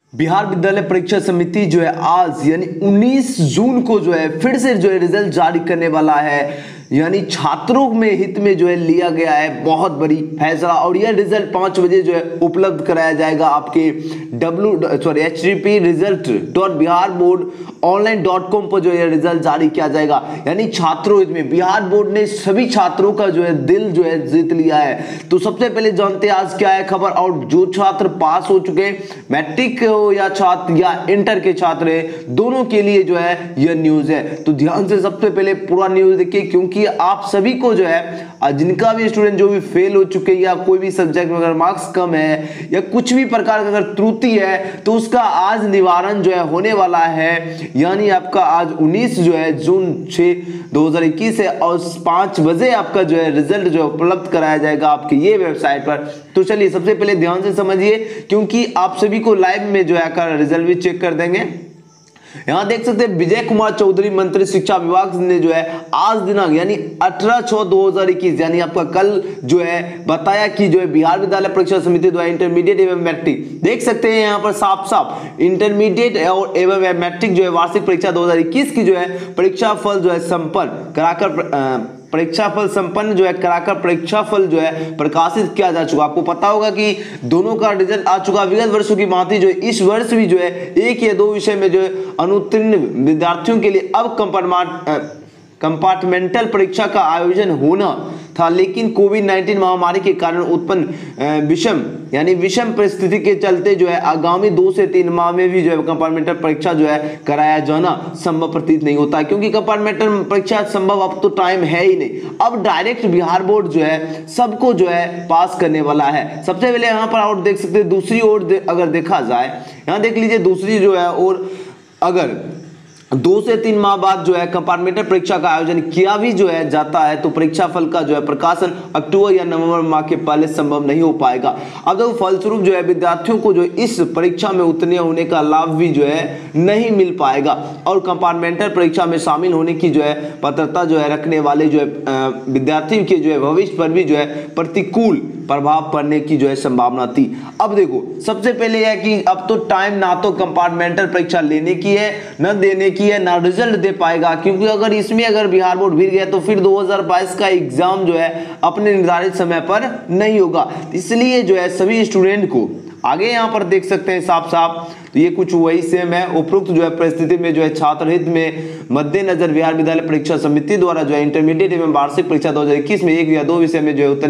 बिहार विद्यालय परीक्षा समिति जो है आज यानी 19 जून को जो है फिर से जो है रिजल्ट जारी करने वाला है। यानी छात्रों में हित में जो है लिया गया है बहुत बड़ी फैसला और यह रिजल्ट 5 बजे जो है उपलब्ध कराया जाएगा आपके http://result.biharboardonline.com पर जो है रिजल्ट जारी किया जाएगा। यानी छात्रों हित में बिहार बोर्ड ने सभी छात्रों का जो है दिल जो है जीत लिया है। तो सबसे पहले जानते हैं आज क्या है खबर, और जो छात्र पास हो चुके मैट्रिक हो या छात्र या इंटर के छात्र है दोनों के लिए जो है यह न्यूज है। तो ध्यान से सबसे पहले पूरा न्यूज देखिए, क्योंकि आप सभी को जो है जिनका भी स्टूडेंट जो भी फेल हो चुके या कोई भी सब्जेक्ट में अगर मार्क्स कम है या कुछ भी प्रकार का अगर त्रुटि है तो उसका आज निवारण जो है होने वाला है। यानी आपका आज 19 जो है जून 2021 है और 5 बजे आपका जो है रिजल्ट जो है उपलब्ध कराया जाएगा आपके ये वेबसाइट पर। तो चलिए सबसे पहले ध्यान से समझिए, क्योंकि आप सभी को लाइव में जो है रिजल्ट भी चेक कर देंगे। यहां देख सकते हैं विजय कुमार चौधरी मंत्री शिक्षा विभाग ने जो है आज दिनांक यानी 18/6/2021 यानी आपका कल जो है बताया कि जो है बिहार विद्यालय परीक्षा समिति द्वारा इंटरमीडिएट एवं मैट्रिक देख सकते हैं यहां पर साफ साफ इंटरमीडिएट और एवं मैट्रिक जो है वार्षिक परीक्षा 2021 की जो है परीक्षा फल जो है संपन्न कराकर परीक्षाफल संपन्न जो है कराकर परीक्षाफल जो है प्रकाशित किया जा चुका। आपको पता होगा कि दोनों का रिजल्ट आ चुका। विगत वर्षों की भांति जो है इस वर्ष भी जो है 1 या 2 विषय में जो है अनुत्तीर्ण विद्यार्थियों के लिए अब कंपार्टमेंटल परीक्षा का आयोजन होना था, लेकिन कोविड-19 महामारी के कारण उत्पन्न विषम परिस्थिति के चलते जो है आगामी 2 से 3 माह में भी जो है कंपार्टमेंटल परीक्षा जो है कराया जाना संभव प्रतीत नहीं होता है, क्योंकि कंपार्टमेंटल परीक्षा संभव अब तो टाइम है ही नहीं। अब डायरेक्ट बिहार बोर्ड जो है सबको जो है पास करने वाला है। सबसे पहले यहाँ पर और देख सकते हैं दूसरी ओर अगर देखा जाए, यहाँ देख लीजिए दूसरी जो है और अगर 2 से 3 माह बाद जो है कंपार्टमेंटल परीक्षा का आयोजन किया भी जो है जाता है तो परीक्षा फल का जो है प्रकाशन अक्टूबर या नवंबर माह के पहले संभव नहीं हो पाएगा। अब देखो फलस्वरूप जो है विद्यार्थियों को जो इस परीक्षा में उत्तीर्ण होने का लाभ भी जो है नहीं मिल पाएगा और कंपार्टमेंटल परीक्षा में शामिल होने की जो है पात्रता जो है रखने वाले जो है विद्यार्थियों के जो है भविष्य पर भी जो है प्रतिकूल प्रभाव पड़ने की जो है संभावना थी। अब देखो सबसे पहले है कि अब तो टाइम ना तो कंपार्टमेंटल परीक्षा लेने की है न देने की है, ना रिजल्ट दे पाएगा, क्योंकि अगर बिहार बोर्ड भिड़ गया तो फिर 2022 का एग्जाम जो है अपने निर्धारित समय पर नहीं होगा। इसलिए जो है सभी स्टूडेंट को आगे यहाँ पर देख सकते हैं साफ साफ तो ये कुछ वही सेम है। उपरोक्त जो है परिस्थिति में जो है छात्र हित में मद्देनजर बिहार विद्यालय परीक्षा समिति द्वारा जो है इंटरमीडिएट एवं वार्षिक परीक्षा 2021 में 1 या 2 विषय में जो है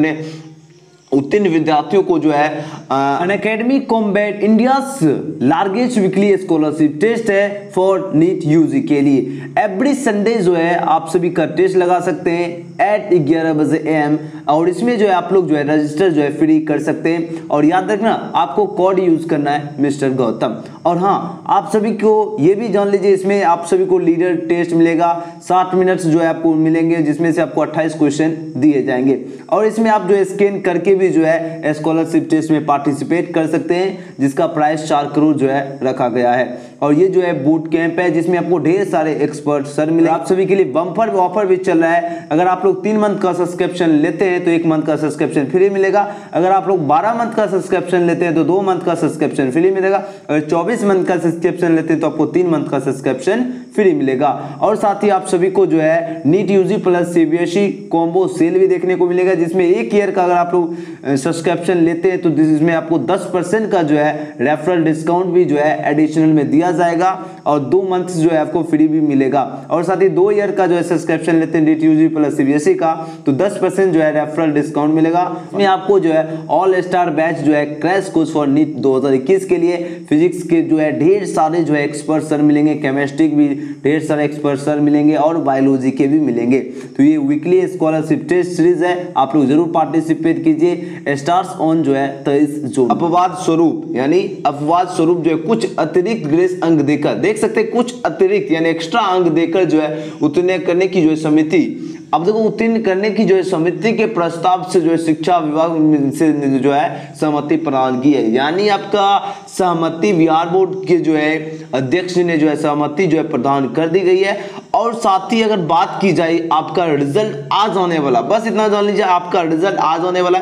उत्तीर्ण विद्यार्थियों को जो है Unacademy combat India's largest weekly scholarship test है फॉर नीट यूजी के लिए। एवरी संडे जो है आप सभी का टेस्ट लगा सकते हैं एट 11 बजे AM और इसमें जो है आप लोग जो है रजिस्टर जो है फ्री कर सकते हैं। और याद रखना आपको कोड यूज करना है मिस्टर गौतम। और हाँ आप सभी को ये भी जान लीजिए इसमें आप सभी को लीडर टेस्ट मिलेगा, 60 मिनट्स जो है आपको मिलेंगे जिसमें से आपको 28 क्वेश्चन दिए जाएंगे और इसमें आप जो है स्कैन करके भी जो है स्कॉलरशिप टेस्ट में पार्टिसिपेट कर सकते हैं, जिसका प्राइस 4 करोड़ जो है रखा गया है। और ये जो है बूट कैंप है जिसमें आपको ढेर सारे एक्सपर्ट सर मिले। आप सभी के लिए बम्पर ऑफर भी चल रहा है। अगर आप लोग 3 मंथ का सब्सक्रिप्शन लेते हैं तो 1 मंथ का सब्सक्रिप्शन फ्री मिलेगा। अगर आप लोग 12 मंथ का सब्सक्रिप्शन लेते हैं तो 2 मंथ का सब्सक्रिप्शन फ्री मिलेगा। अगर 24 मंथ का सब्सक्रिप्शन लेते हैं तो आपको 3 मंथ का सब्सक्रिप्शन फ्री मिलेगा। और साथ ही आप सभी को जो है NEET UG plus CBSE combo sale भी देखने को मिलेगा, जिसमें 1 ईयर का अगर आप लोग सब्सक्रिप्शन लेते हैं तो इसमें आपको 10% का जो है रेफरल डिस्काउंट भी जो है एडिशनल में दिया जाएगा और 2 मंथ जो है आपको फ्री भी मिलेगा। और साथ ही 2 ईयर का जो है सब्सक्रिप्शन लेते हैं नीट यूजी प्लस CBSE का तो 10% जो है रेफरल डिस्काउंट मिलेगा। इसमें आपको जो है ऑल स्टार बैच जो है क्रैश कोर्स फॉर नीट 2021 के लिए फिजिक्स के जो है ढेर सारे जो है एक्सपर्ट सर मिलेंगे, केमिस्ट्री भी ढेर सारे एक्सपर्ट सर मिलेंगे और बायोलॉजी के भी मिलेंगे। तो ये वीकली स्कॉलरशिप टेस्ट सीरीज है, आप लोग जरूर पार्टिसिपेट कीजिए। स्टार्स ऑन जो है 23 जून। अपवाद स्वरूप जो है कुछ अतिरिक्त ग्रेस अंक देकर देख सकते हैं, कुछ अतिरिक्त यानी एक्स्ट्रा अंक देकर जो है उत्तीर्ण करने की जो है समिति अब देखो उत्तीर्ण करने की जो है समिति के प्रस्ताव से जो है शिक्षा विभाग से जो है सहमति प्रदान की है। यानी आपका सहमति बिहार बोर्ड के जो है अध्यक्ष ने जो है सहमति जो है प्रदान कर दी गई है। और साथ ही अगर बात की जाए आपका रिजल्ट आज आने वाला, बस इतना जान लीजिए आपका रिजल्ट आज आने वाला है।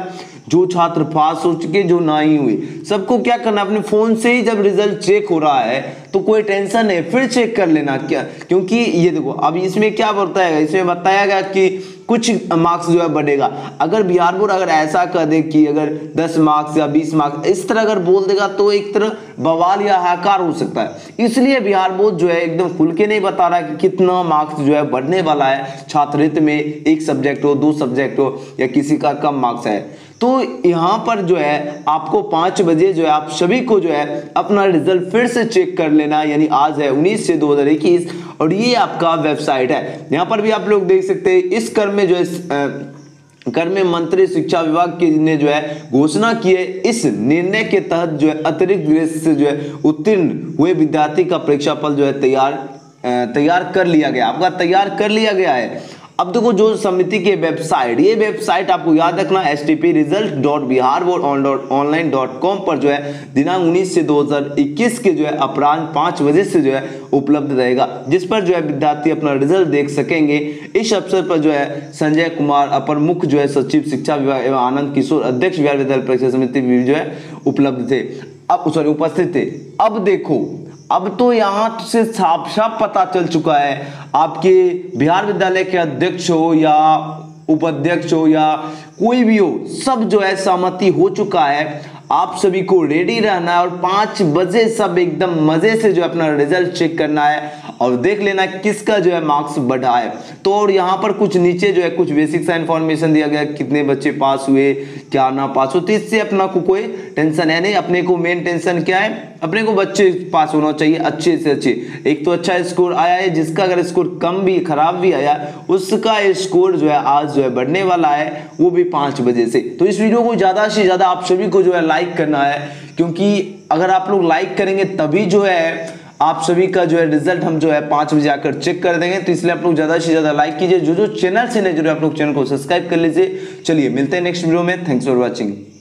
जो छात्र पास हो चुके, जो ना ही हुए, सबको क्या करना, अपने फोन से ही जब रिजल्ट चेक हो रहा है तो कोई टेंशन नहीं, फिर चेक कर लेना क्या, क्योंकि ये देखो अब इसमें क्या बताया, इसमें बताया गया कि कुछ मार्क्स जो है बढ़ेगा। अगर बिहार बोर्ड अगर ऐसा कर दे कि अगर 10 मार्क्स या 20 मार्क्स इस तरह अगर बोल देगा तो एक तरह बवाल या हाहाकार हो सकता है। इसलिए बिहार बोर्ड जो है एकदम खुल के नहीं बता रहा कि कितना मार्क्स जो है बढ़ने वाला है छात्रहित में, एक सब्जेक्ट हो, 2 सब्जेक्ट हो या किसी का कम मार्क्स है। तो यहाँ पर जो है आपको 5 बजे जो है आप सभी को जो है अपना रिजल्ट फिर से चेक कर लेना, यानी आज है 19 से 2021 और ये आपका वेबसाइट है। यहाँ पर भी आप लोग देख सकते हैं इस क्रम में जो है कर में मंत्री शिक्षा विभाग के ने जो है घोषणा की है। इस निर्णय के तहत जो है अतिरिक्त ग्रेड से जो है उत्तीर्ण हुए विद्यार्थी का परीक्षा फल जो है तैयार कर लिया गया, आपका तैयार कर लिया गया है। अब देखो जो समिति की वेबसाइट, ये वेबसाइट आपको याद रखना stpresult.biharboardonline.com पर जो है दिनांक 19 से 2021 के जो है अपराह्न 5 बजे से जो है उपलब्ध रहेगा, जिस पर जो है विद्यार्थी अपना रिजल्ट देख सकेंगे। इस अवसर पर जो है संजय कुमार अपर मुख्य जो है सचिव शिक्षा विभाग एवं आनंद किशोर अध्यक्ष बिहार विद्यालय परीक्षा समिति भी जो है उपलब्ध थे, उपस्थित थे। अब देखो अब तो यहाँ से साफ साफ पता चल चुका है, आपके बिहार विद्यालय के अध्यक्ष हो या उपाध्यक्ष हो या कोई भी हो, सब जो है सहमति हो चुका है। आप सभी को रेडी रहना है और 5 बजे सब एकदम मजे से जो अपना रिजल्ट चेक करना है और देख लेना किसका जो है मार्क्स बढ़ा है। तो और यहाँ पर कुछ नीचे जो है कुछ बेसिक सा इंफॉर्मेशन दिया गया, कितने बच्चे पास हुए, क्या ना पास हो, तो इससे अपना को कोई टेंशन है नहीं। अपने को मेन टेंशन क्या है, अपने को बच्चे पास होना चाहिए अच्छे से अच्छे। एक तो अच्छा स्कोर आया है, जिसका अगर स्कोर कम भी खराब भी आया उसका स्कोर जो है आज जो है बढ़ने वाला है, वो भी 5 बजे से। तो इस वीडियो को ज्यादा से ज्यादा आप सभी को जो है लाइक करना है, क्योंकि अगर आप लोग लाइक करेंगे तभी जो है आप सभी का जो है रिजल्ट हम जो है 5 बजे आकर चेक कर देंगे। तो इसलिए आप लोग ज्यादा से ज्यादा लाइक कीजिए, जो चैनल से नहीं जुड़े आप लोग चैनल को सब्सक्राइब कर लीजिए। चलिए मिलते हैं नेक्स्ट वीडियो में, थैंक्स फॉर वॉचिंग।